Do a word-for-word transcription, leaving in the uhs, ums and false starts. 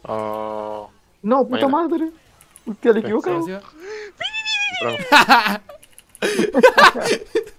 Oh, No, puta mañana. madre. Hostia, le ¿Qué? equivocado. Sí, sí. Temprano.